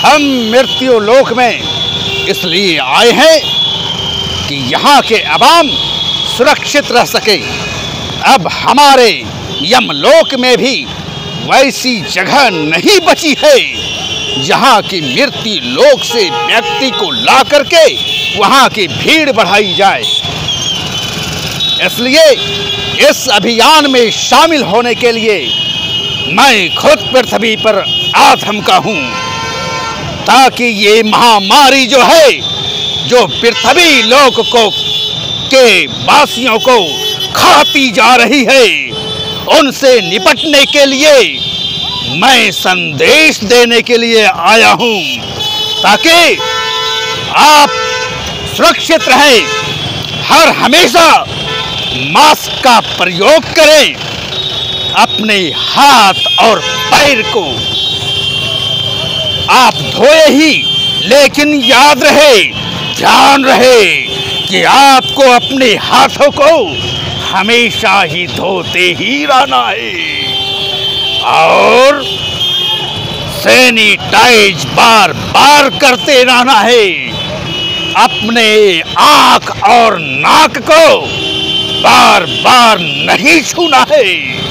हम मृत्यु लोक में इसलिए आए हैं कि यहाँ के अवाम सुरक्षित रह सके। अब हमारे यमलोक में भी वैसी जगह नहीं बची है जहाँ की मृत्यु लोक से व्यक्ति को ला करके वहाँ की भीड़ बढ़ाई जाए। इसलिए इस अभियान में शामिल होने के लिए मैं खुद पृथ्वी पर आ थमका हूँ, ताकि ये महामारी जो है, जो पृथ्वी लोक को के वासियों को खाती जा रही है, उनसे निपटने के लिए मैं संदेश देने के लिए आया हूँ, ताकि आप सुरक्षित रहें। हर हमेशा मास्क का प्रयोग करें। अपने हाथ और पैर को आप धोए ही, लेकिन याद रहे, ध्यान रहे कि आपको अपने हाथों को हमेशा ही धोते ही रहना है और सैनिटाइज बार बार करते रहना है। अपने आंख और नाक को बार बार नहीं छूना है।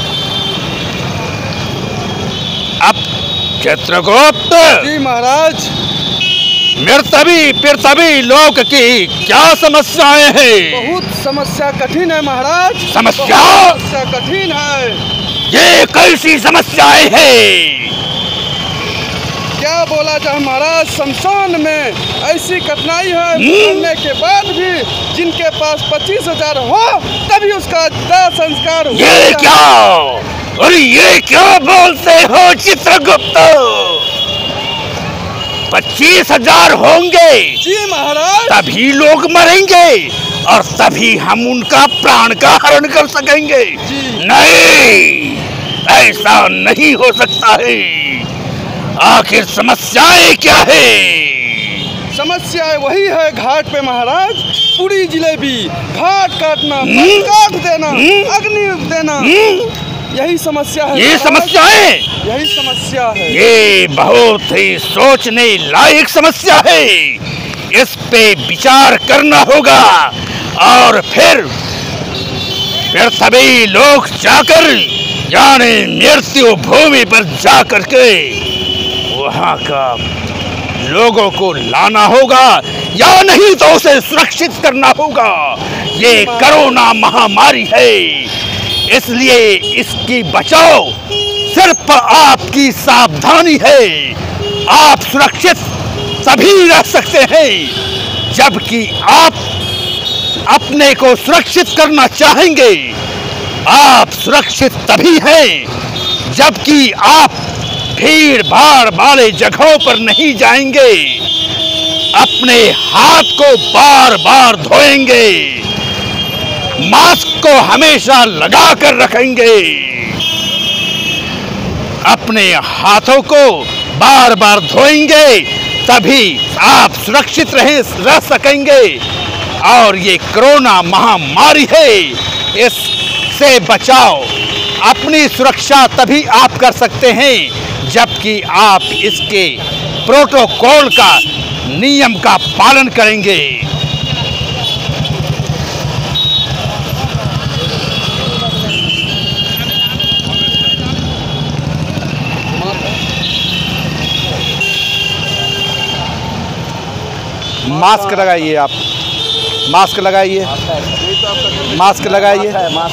अब चित्रगुप्त जी महाराज, पृथ्वी लोक की क्या समस्याएं हैं? बहुत समस्या कठिन है महाराज। समस्या कठिन है। ये कैसी समस्याएं हैं? क्या बोला जाए महाराज, शमशान में ऐसी कठिनाई है, मरने के बाद भी जिनके पास 25,000 हो तभी उसका दाह संस्कार हो। ये क्या? अरे ये क्या बोलते हो चित्रगुप्त? 25,000 होंगे जी महाराज, तभी लोग मरेंगे और तभी हम उनका प्राण का हरण कर सकेंगे। नहीं, ऐसा नहीं हो सकता है। आखिर समस्याएं क्या है? समस्या वही है घाट पे महाराज, पूरी जिलेबी, घाट काटना, काट देना, अग्नि देना, यही समस्या है। ये समस्याएं, यही समस्या है। ये बहुत ही सोचने लायक समस्या है। इस पे विचार करना होगा और फिर पृथ्वी लोक जाकर, यानी मृत्यु भूमि पर जाकर के वहाँ का लोगों को लाना होगा, या नहीं तो उसे सुरक्षित करना होगा। ये कोरोना महामारी है, इसलिए इसकी बचाव सिर्फ आपकी सावधानी है। आप सुरक्षित तभी रह सकते हैं जबकि आप अपने को सुरक्षित करना चाहेंगे। आप सुरक्षित तभी हैं जबकि आप भीड़ भाड़ वाले जगहों पर नहीं जाएंगे, अपने हाथ को बार बार धोएंगे, मास्क को हमेशा लगा कर रखेंगे, अपने हाथों को बार बार धोएंगे, तभी आप सुरक्षित रह सकेंगे। और ये कोरोना महामारी है, इससे बचाव, अपनी सुरक्षा तभी आप कर सकते हैं जबकि आप इसके प्रोटोकॉल का, नियम का पालन करेंगे। मास्क लगाइए, आप मास्क लगाइए, मास्क लगाइए।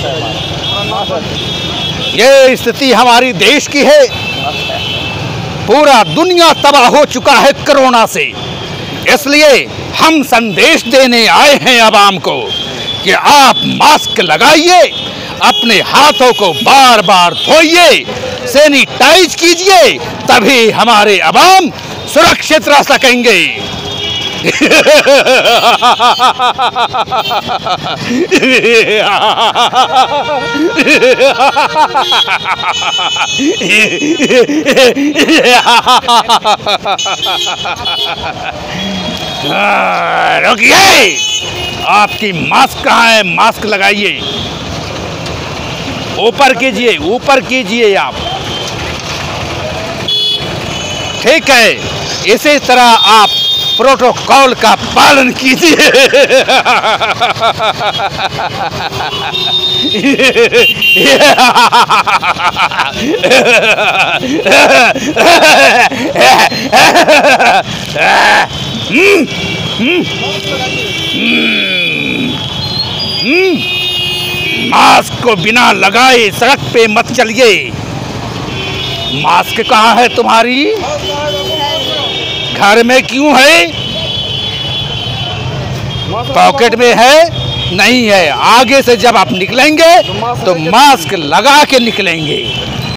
ये स्थिति हमारी देश की है। पूरा दुनिया तबाह हो चुका है कोरोना से, इसलिए हम संदेश देने आए हैं आवाम को कि आप मास्क लगाइए, अपने हाथों को बार बार धोइए, सैनिटाइज कीजिए, तभी हमारे आवाम सुरक्षित रह सकेंगे। रुकिए, आपकी मास्क कहाँ है? मास्क लगाइए, ऊपर कीजिए, ऊपर कीजिए आप। ठीक है। इसी तरह आप प्रोटोकॉल का पालन कीजिए। मास्क को बिना लगाए सड़क पे मत चलिए। मास्क कहाँ है तुम्हारी? घर में क्यों है? पॉकेट में है? नहीं है। आगे से जब आप निकलेंगे तो मास्क लगा के निकलेंगे।